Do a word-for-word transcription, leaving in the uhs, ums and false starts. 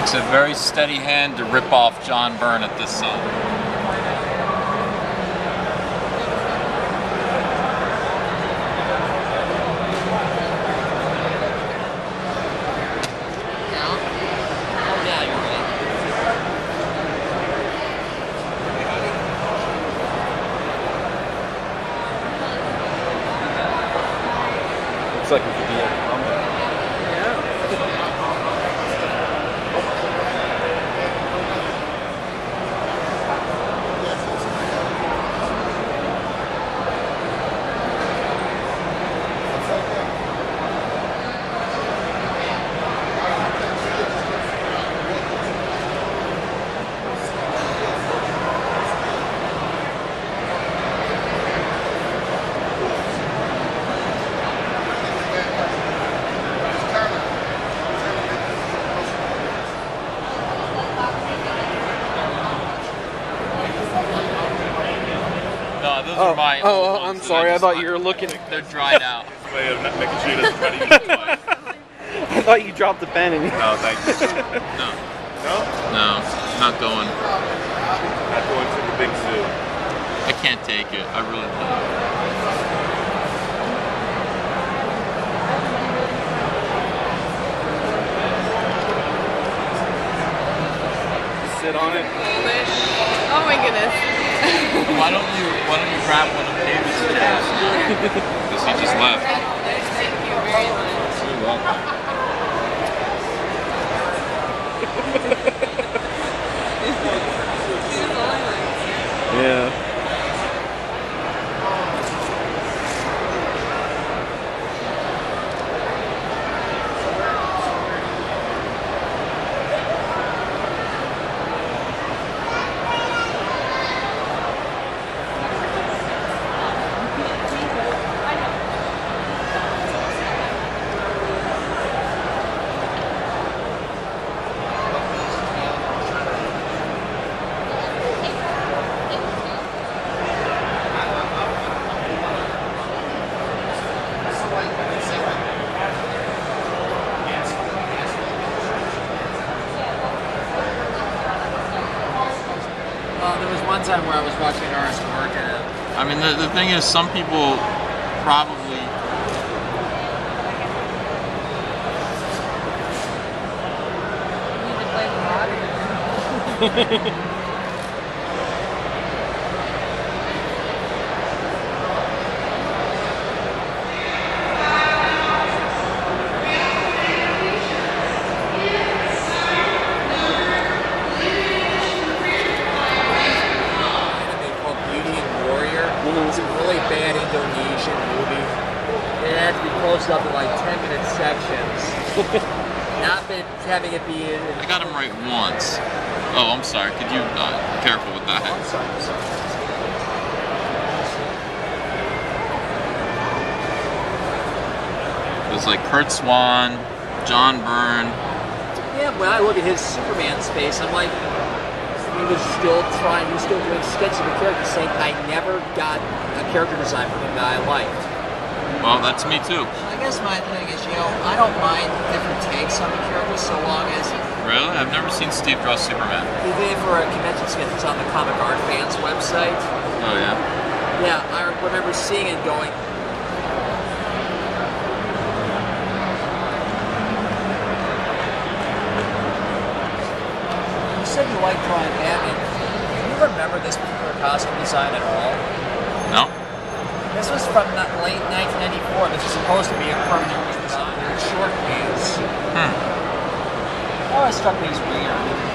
Takes a very steady hand to rip off John Byrne at this side. Looks like we could be at Rumble. No, those oh, are my oh, old oh, ones I'm sorry. I, I thought just, you were looking. They're dried out. Way of not making sure he doesn't try to use it twice. I thought you dropped the pen and you. No, thank you. No. No? No, not going. Not going to the big zoo. I can't take it. I really can't. Sit on it. Oh my goodness. Why don't you Why don't you grab one of David's chairs? Because he just left. Thank you very much. You're welcome. Yeah. Uh, there was one time where I was watching an artist work at it. I mean, the, the thing is, some people probably You need to play the lottery. It's a really bad Indonesian movie. It had to be closed up in like ten minute sections. Not been having it be in. I got him right once. Oh, I'm sorry. Could you uh, be careful with that? Oh, I'm sorry, I'm sorry. It was like Kurt Swan, John Byrne. Yeah, when I look at his Superman space, I'm like, he was still trying, he was still doing sketches of a character, saying, I never got a character design from him that I liked. Well, that's me too. I guess my thing is, you know, I don't mind different takes on the character so long as Really? I've never seen Steve draw Superman. he did it for a convention sketch that's on the Comic Art Fans website. Oh, yeah? Yeah, I remember seeing it going, you said you liked drawing Batman. Do you remember this particular costume design at all? No? This was from the late nineteen ninety-four. This is supposed to be a permanent redesign. Short pants. Hmm. Oh, it struck me as weird.